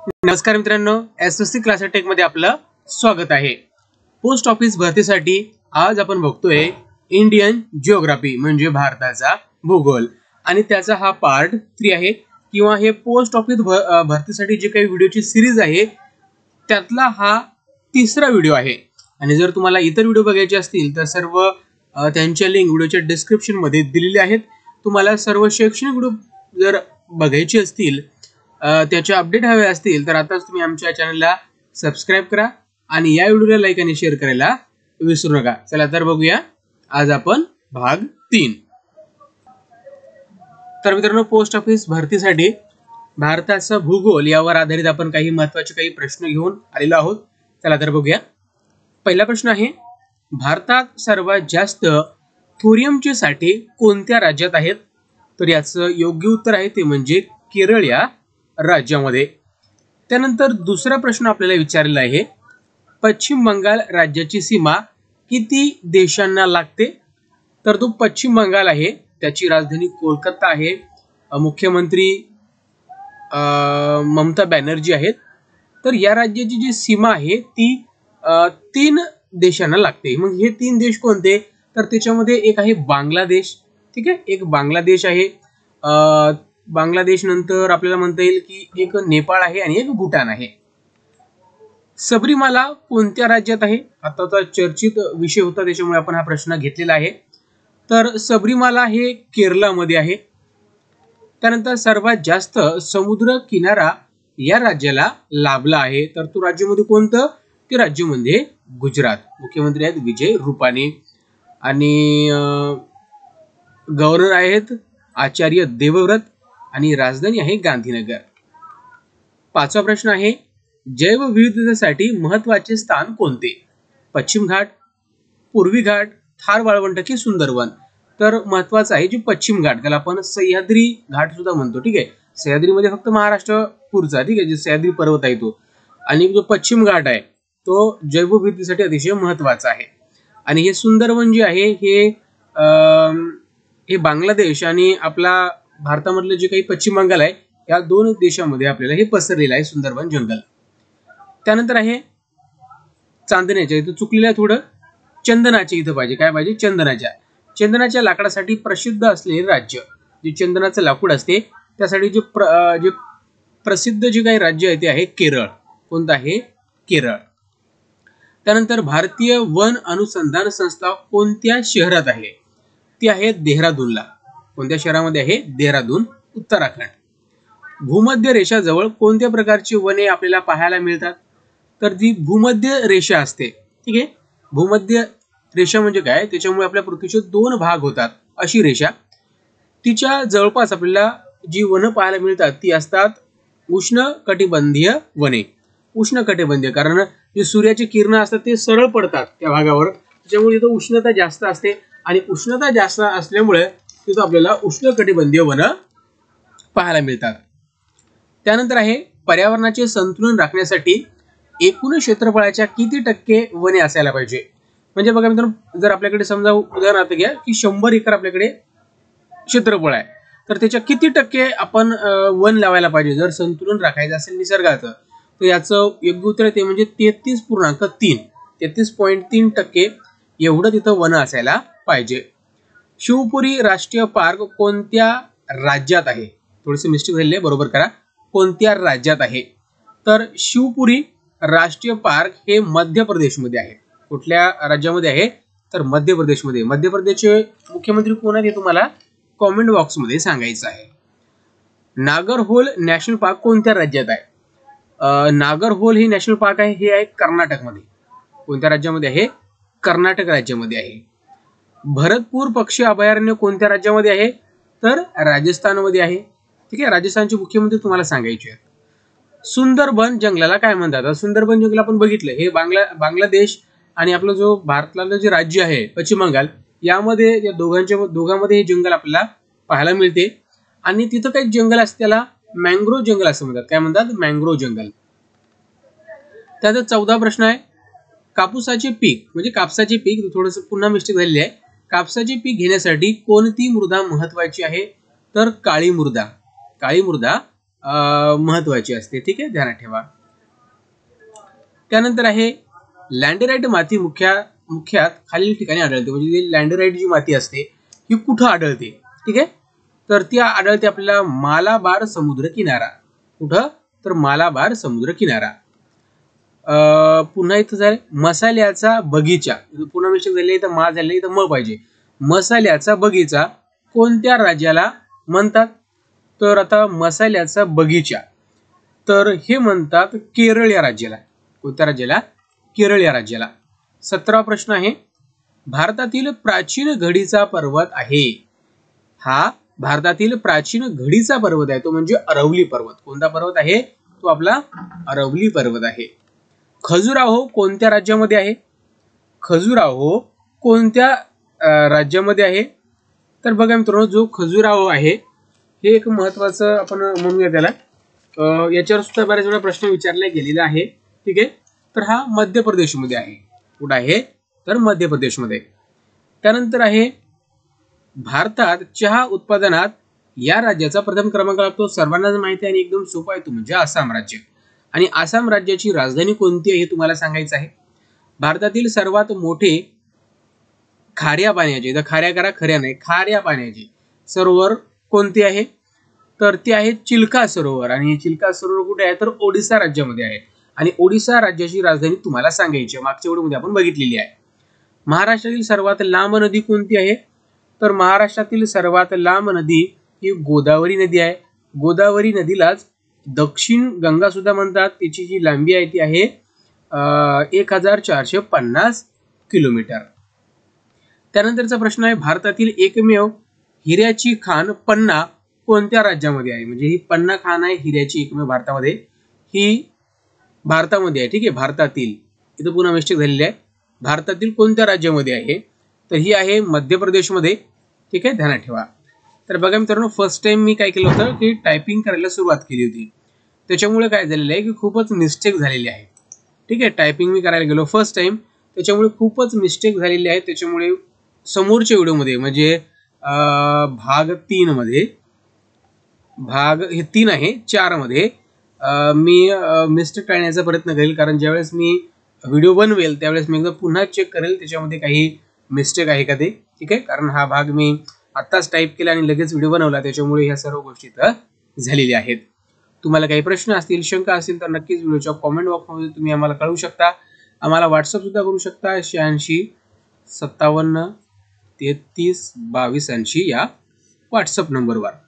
नमस्कार मित्रांनो, SSC classes take मध्ये आपलं स्वागत आहे। पोस्ट ऑफिस भरतीसाठी आज आपण बघतोय इंडियन जिओग्राफी म्हणजे भारताचा भूगोल आणि त्याचा हा पार्ट 3 आहे किंवा हे पोस्ट ऑफिस भरतीसाठी जे काही व्हिडिओची सिरीज आहे त्यातला हा तिसरा व्हिडिओ आहे। आणि जर तुम्हाला इतर व्हिडिओ बघायचे असतील तर सर्व त्यांच्या लिंक व्हिडिओच्या डिस्क्रिप्शन मध्ये दिलेले आहेत। तुम्हाला सर्व शैक्षणिक व्हिडिओ जर बघायचे असतील त्याचे अपडेट हवे असतील तर आताच तुम्ही आमच्या चॅनलला सबस्क्राइब करा आणि या व्हिडिओला लाईक आणि शेअर करायला विसरू नका। चला तर बघूया आज आपण भाग 3। तर मित्रांनो, पोस्ट ऑफिस भरतीसाठी भारताचा भूगोल यावर आधारित आपण काही महत्त्वाचे काही प्रश्न घेऊन आलेलो आहोत। चला तर बघूया। पहिला प्रश्न आहे, भारतात सर्वात जास्त थोरियमचे साठे कोणत्या राज्यात आहेत? तर याचं योग्य उत्तर आहे ते म्हणजे केरळ या राज्यामध्ये। त्यानंतर दुसरा प्रश्न आपल्याला विचारलेला आहे, पश्चिम बंगाल राज्याची सीमा किती देशांना लागते? तर तो पश्चिम बंगाल आहे, त्याची राजधानी कोलकाता आहे, मुख्यमंत्री ममता बॅनर्जी आहेत। तर या राज्याची जी सीमा आहे ती 3 देशांना लागते। मग हे 3 देश कोणते? तर त्याच्यामध्ये एक आहे बांगलादेश, ठीक आहे, एक बांगलादेश आहे, बांगलादेश नंतर आपल्याला म्हणता येईल की एक नेपाळ आहे आणि एक भूटान आहे। सबरीमाला कोणत्या राज्यात आहे? आताचा चर्चित विषय होता त्याच्यामुळे आपण हा प्रश्न घेतलेला आहे। तर सबरीमाला हे केरळमध्ये आहे। त्यानंतर सर्वात जास्त समुद्र किनारा या राज्याला लाभला आहे, तर तो राज्यामध्ये कोणतं? ते राज्य म्हणजे गुजरात। मुख्यमंत्री आहेत विजय रुपानी आणि गव्हर्नर आहेत आचार्य देवव्रत आणि राजधानी आहे गांधीनगर। पाचवा प्रश्न आहे, जैवविविधतेसाठी महत्त्वाचे स्थान कोणते? पश्चिम घाट, पूर्वी घाट, थार वाळवंट की सुंदरवन? तर महत्त्वाचं आहे जे पश्चिम घाट, त्याला आपण सह्याद्री घाट सुद्धा म्हणतो, ठीक आहे। सह्याद्रीमध्ये फक्त महाराष्ट्र पुरचा, ठीक आहे, जे सह्याद्री पर्वत आहे तो, आणि जो पश्चिम घाट आहे तो जैवविविधतेसाठी अतिशय महत्त्वाचा आहे। आणि हे सुंदरवन जे आहे हे बांगलादेश आणि आपला भारतामधलं जे काही पश्चिम बंगाल आहे या 2 देशांमध्ये आपल्याला हे पसरलेलं आहे सुंदरवन जंगल। त्यानंतर आहे चांदण्याच्या, इथं चुकलेलं आहे थोडं, चंदनाच्या इथं पाहिजे, काय पाहिजे? चंदनाच्या लाकडासाठी प्रसिद्ध असलेले राज्य, जे चंदनाचं लाकूड असते त्यासाठी जे प्रसिद्ध जे काही राज्य आहे ते आहे केरळ। कोणतं आहे? केरळ। त्यानंतर भारतीय वन अनुसंधान संस्था कोणत्या शहरात आहे? ती आहे देहरादूनला। कोणत्या शहरामध्ये आहे? देहरादून, उत्तराखंड। भूमध्य रेषाजवळ कोणत्या प्रकारची वने आपल्याला पाहायला मिळतात? तर जी भूमध्य रेषा असते, ठीक आहे, भूमध्य रेषा म्हणजे काय? त्याच्यामुळे आपल्या पृथ्वीचे 2 भाग होतात अशी रेषा, तिच्या जवळपास आपल्याला जी वनं पाहायला मिळतात ती असतात उष्णकटिबंधीय वने। उष्णकटिबंधीय कारण जे सूर्याची किरण असतात ते सरळ पडतात त्या भागावर, त्याच्यामुळे तिथं उष्णता जास्त असते आणि उष्णता जास्त असल्यामुळे तिथं आपल्याला उष्णकटिबंधीय वनं पाहायला मिळतात। त्यानंतर आहे, पर्यावरणाचे संतुलन राखण्यासाठी एकूण क्षेत्रफळाच्या किती टक्के वने असायला पाहिजे? म्हणजे बघा मित्रांनो, जर आपल्याकडे समजा उदाहरणार्थ घ्या की 100 एकर आपल्याकडे क्षेत्रफळ आहे, तर त्याच्या किती टक्के आपण वन लावायला पाहिजे जर संतुलन राखायचं असेल निसर्गाचं? तर याचं योग्य उत्तर ते म्हणजे 33.3% एवढं तिथं वन असायला पाहिजे। शिवपुरी राष्ट्रीय पार्क कोणत्या राज्यात आहे? थोडीशी मिस्टेक झालेली आहे, बरोबर करा, कोणत्या राज्यात आहे? तर शिवपुरी राष्ट्रीय पार्क हे मध्य प्रदेशमध्ये आहे। कुठल्या राज्यामध्ये आहे? तर मध्य प्रदेशमध्ये। मध्य प्रदेशचे मुख्यमंत्री कोण आहेत हे तुम्हाला कमेंट बॉक्समध्ये सांगायचं आहे। नागरहोल नॅशनल पार्क कोणत्या राज्यात आहे? नागरहोल हे नॅशनल पार्क आहे, हे आहे कर्नाटकमध्ये। कोणत्या राज्यामध्ये आहे? कर्नाटक राज्यामध्ये आहे। भरतपूर पक्षी अभयारण्य कोणत्या राज्यामध्ये आहे? तर राजस्थानमध्ये आहे, ठीक आहे। राजस्थानचे मुख्यमंत्री तुम्हाला सांगायचे आहेत। सुंदरबन जंगलाला काय म्हणतात? सुंदरबन जंगल आपण बघितलं, हे बांगलादेश आणि आपलं जो भारतातलं जे राज्य आहे पश्चिम बंगाल यामध्ये या दोघांमध्ये हे जंगल आपल्याला पाहायला मिळते। आणि तिथं काही जंगल असते त्याला मँग्रोव्ह जंगल असं म्हणतात। काय म्हणतात? मँग्रोव्ह जंगल। त्याचा 14 प्रश्न आहे, कापूसाचे पीक म्हणजे कापसाचे पीक, थोडंसं पुन्हा मिस्टेक झालेली आहे, कापसाचे पीक घेण्यासाठी कोणती मृदा महत्वाची आहे? तर काळी मृदा महत्वाची असते. ठीक आहे, ध्यानात ठेवा. त्यानंतर आहे लॅन्डेराईट माती मुख्यात खालील ठिकाणी आढळते. म्हणजे लॅन्डेराईट जी माती असते ही कुठं आढळते? ठीक आहे, तर ती आढळते आपल्याला मालाबार समुद्र किनारा. कुठं? तर मालाबार समुद्र किनारा. पुन्हा इथं झालं मसाल्याचा बगीचा. पुन्हा मिस्टेक झाली तर मा झाले तर म पाहिजे. मसाल्याचा बगीचा कोणत्या राज्याला म्हणतात? तर आता मसाल्याचा बगीचा तर हे म्हणतात केरळ या राज्याला. कोणत्या राज्याला? केरळ या राज्याला. 17वा प्रश्न आहे भारतातील प्राचीन घडीचा पर्वत आहे. हा भारतातील प्राचीन घडीचा पर्वत आहे, तो म्हणजे अरवली पर्वत. कोणता पर्वत आहे? तो आपला अरवली पर्वत आहे. खजुराहो कोणत्या राज्यामध्ये आहे? खजुराहो कोणत्या राज्यामध्ये आहे? तर बघा मित्रांनो, जो खजुराहो आहे हे एक महत्वाचं आपण म्हणूया त्याला. याच्यावर सुद्धा बऱ्याच वेळा प्रश्न विचारला गेलेला आहे. ठीक आहे, तर हा मध्य प्रदेशमध्ये आहे. कुठं आहे? तर मध्य प्रदेशमध्ये. त्यानंतर आहे भारतात चहा उत्पादनात या राज्याचा प्रथम क्रमांक लागतो. सर्वांनाच माहिती आहे आणि एकदम सोपा आहे, तो म्हणजे आसाम राज्य. आणि आसाम राज्याची राजधानी कोणती आहे हे तुम्हाला सांगायचं आहे. भारतातील सर्वात मोठे खाऱ्या पाण्याचे, तर खाऱ्या करा खऱ्या नाही, खाऱ्या पाण्याचे सरोवर कोणते आहे? तर ते आहे चिल्का सरोवर. आणि चिल्का सरोवर कुठे आहे? तर ओडिसा राज्यामध्ये आहे. आणि ओडिसा राज्याची राजधानी तुम्हाला सांगायची आहे, मागच्या व्हिडिओमध्ये आपण बघितलेली आहे. महाराष्ट्रातील सर्वात लांब नदी कोणती आहे? तर महाराष्ट्रातील सर्वात लांब नदी ही गोदावरी नदी आहे. गोदावरी नदीलाच दक्षिण गंगा सुद्धा म्हणतात. तिची जी लांबी आहे ती आहे 1450 किलोमीटर. त्यानंतरचा प्रश्न आहे भारतातील एकमेव हिऱ्याची खाण पन्ना कोणत्या राज्यामध्ये आहे? म्हणजे ही पन्ना खाण आहे हिऱ्याची एकमेव भारतामध्ये, ही भारतामध्ये आहे. ठीक आहे, भारतातील, इथं पुन्हा मिस्टेक झालेली आहे. भारतातील कोणत्या राज्यामध्ये आहे? तर ही आहे मध्य प्रदेशमध्ये. ठीक आहे, ध्यानात ठेवा. तर बघा मित्रांनो, फर्स्ट टाइम मी काय केलं होतं की टायपिंग करायला सुरुवात केली होती, त्याच्यामुळे काय झालेलं आहे की खूपच मिस्टेक झालेली आहे. ठीक आहे, टायपिंग मी करायला गेलो फर्स्ट टाइम, त्याच्यामुळे खूपच मिस्टेक झालेली आहे. त्याच्यामुळे समोरच्या व्हिडिओमध्ये म्हणजे भाग 3 मध्ये, भाग हे 3 आहे 4 मध्ये मी मिस्टेक टाळण्याचा प्रयत्न करेल. कारण ज्यावेळेस मी व्हिडिओ बनवेल त्यावेळेस मी एकदा पुन्हा चेक करेल त्याच्यामध्ये काही मिस्टेक आहे का ते. ठीक आहे, कारण हा भाग मी आत्ताच टाईप केला आणि लगेच व्हिडिओ बनवला, त्याच्यामुळे ह्या सर्व गोष्टी तर झालेल्या आहेत. तुम्हाला काही प्रश्न असतील, शंका असतील तर नक्कीच व्हिडिओच्या कॉमेंट बॉक्समध्ये तुम्ही आम्हाला कळवू शकता. आम्हाला व्हॉट्सअप सुद्धा करू शकता 86 57 33 22 80 या व्हॉट्सअप नंबरवर.